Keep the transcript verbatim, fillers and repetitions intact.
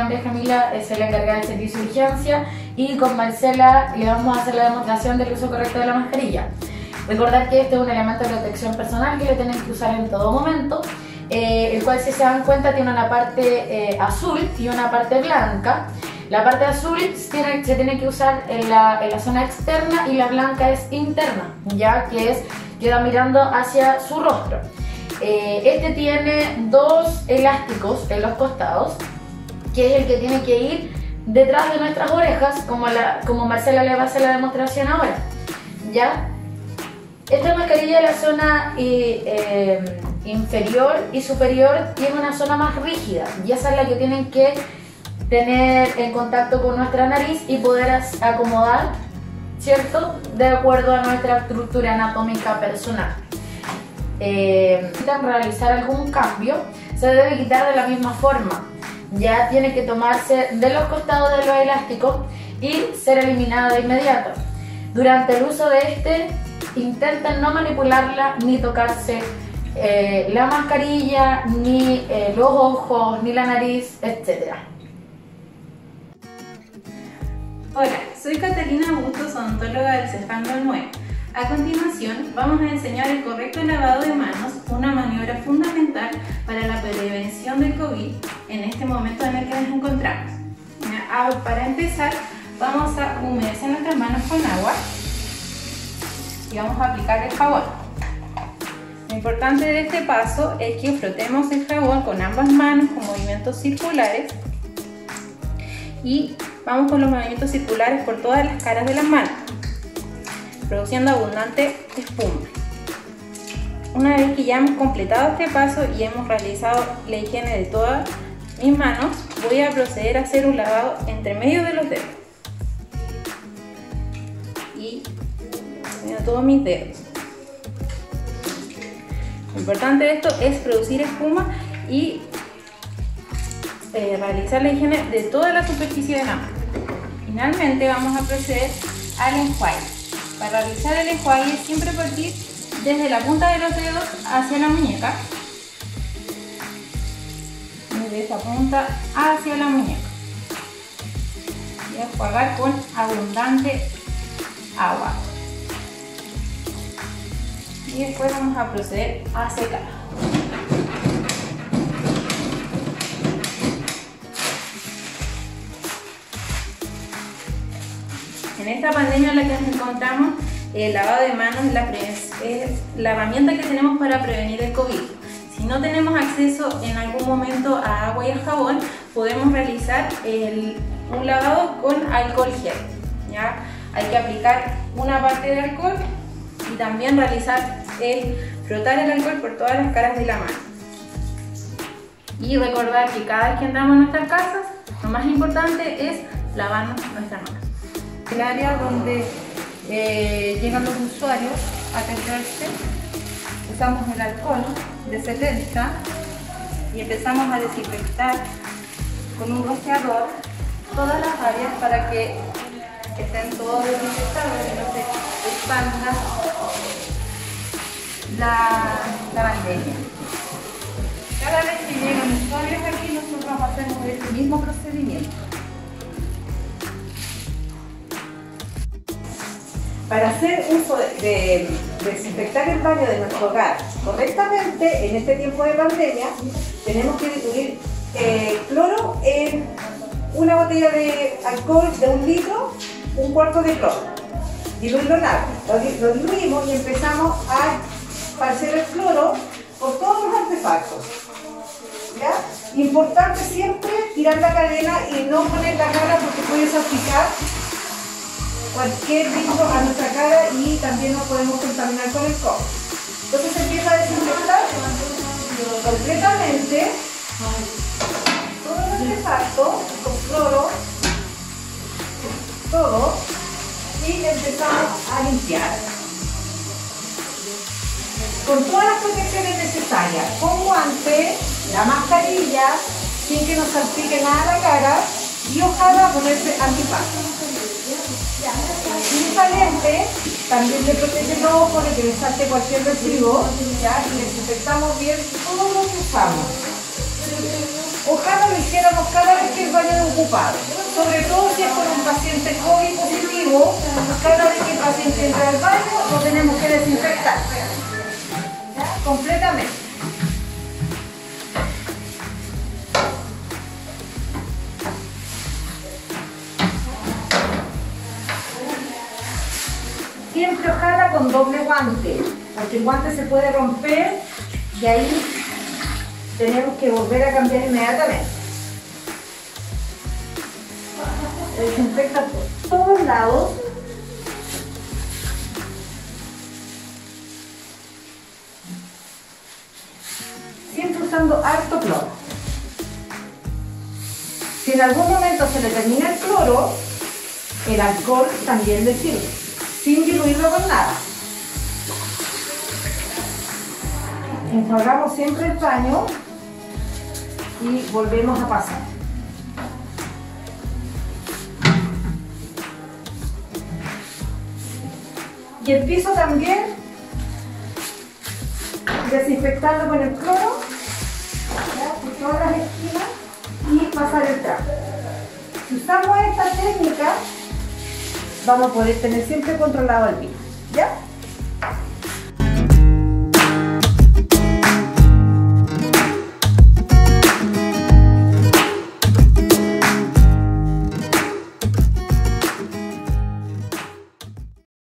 María Camila es la encargada del servicio de urgencia y con Marcela le vamos a hacer la demostración del uso correcto de la mascarilla. Recordar que este es un elemento de protección personal que lo tienen que usar en todo momento, eh, el cual, si se dan cuenta, tiene una parte eh, azul y una parte blanca. La parte azul tiene, se tiene que usar en la, en la zona externa y la blanca es interna, ya que es, queda mirando hacia su rostro. Eh, este tiene dos elásticos en los costados, que es el que tiene que ir detrás de nuestras orejas, como, la, como Marcela le va a hacer la demostración ahora, ¿ya? Esta mascarilla de la zona eh, eh, inferior y superior tiene una zona más rígida, y esa es la que tienen que tener en contacto con nuestra nariz y poder acomodar, ¿cierto?, de acuerdo a nuestra estructura anatómica personal. Eh, necesitan realizar algún cambio, se debe quitar de la misma forma. Ya tiene que tomarse de los costados de los elásticos y ser eliminado de inmediato. Durante el uso de este, intenten no manipularla ni tocarse eh, la mascarilla, ni eh, los ojos, ni la nariz, etcétera. Hola, soy Catalina Bustos, odontóloga del Cefam nueve. A continuación, vamos a enseñar el correcto lavado de manos, una maniobra fundamental para la prevención del COVID en este momento en el que nos encontramos. Para empezar, vamos a humedecer nuestras manos con agua y vamos a aplicar el jabón. Lo importante de este paso es que frotemos el jabón con ambas manos con movimientos circulares y vamos con los movimientos circulares por todas las caras de las manos, produciendo abundante espuma. Una vez que ya hemos completado este paso y hemos realizado la higiene de todas mis manos, voy a proceder a hacer un lavado entre medio de los dedos y de todos mis dedos. Lo importante de esto es producir espuma y eh, realizar la higiene de toda la superficie de la mano. Finalmente vamos a proceder al enjuague. Para realizar el enjuague siempre partir desde la punta de los dedos hacia la muñeca, desde esta punta hacia la muñeca, y enjuagar con abundante agua. Y después vamos a proceder a secar. En esta pandemia en la que nos encontramos, el lavado de manos es la, es la herramienta que tenemos para prevenir el COVID. Si no tenemos acceso en algún momento a agua y a jabón, podemos realizar el, un lavado con alcohol gel, ¿ya? Hay que aplicar una parte de alcohol y también realizar el frotar el alcohol por todas las caras de la mano. Y recordar que cada vez que entramos a nuestras casas, lo más importante es lavarnos nuestras manos. El área donde eh, llegan los usuarios a atenderse, usamos el alcohol de setenta y empezamos a desinfectar con un rociador todas las áreas para que estén todos desinfectados y no se expanda la, la pandemia. Cada vez que llegan usuarios aquí, nosotros hacemos este mismo procedimiento. Para hacer uso de, de, de desinfectar el baño de nuestro hogar correctamente en este tiempo de pandemia, tenemos que diluir eh, cloro en una botella de alcohol de un litro, un cuarto de cloro. Diluirlo en agua. Lo, lo diluimos y empezamos a esparcer el cloro por todos los artefactos. ¿Ya? Importante siempre tirar la cadena y no poner la cara porque puede salpicar cualquier bicho a nuestra cara y también nos podemos contaminar con el COVID. Entonces se empieza a desinfectar completamente todo el artefacto con cloro, todo, y empezamos a limpiar con todas las protecciones necesarias, con guantes, la mascarilla, sin que nos salpique nada la cara, y ojalá ponerse antifaz. Y esta lente también le protege los ojos de que le salte cualquier residuo, ¿ya? Y desinfectamos bien todo lo que usamos. Ojalá lo hiciéramos cada vez que el baño es ocupado, sobre todo si es con un paciente COVID positivo. Cada vez que el paciente entra al baño lo tenemos que desinfectar, ¿ya? Completamente. Siempre ojalá con doble guante, porque el guante se puede romper y ahí tenemos que volver a cambiar inmediatamente. Se desinfecta por todos lados. Siempre usando harto cloro. Si en algún momento se le termina el cloro, el alcohol también le sirve, sin diluirlo con nada. Enjuagamos siempre el paño y volvemos a pasar. Y el piso también, desinfectarlo con el cloro, ¿ya? Por todas las esquinas y pasar el trapo. Si usamos esta técnica, vamos a poder tener siempre controlado el piso, ¿ya?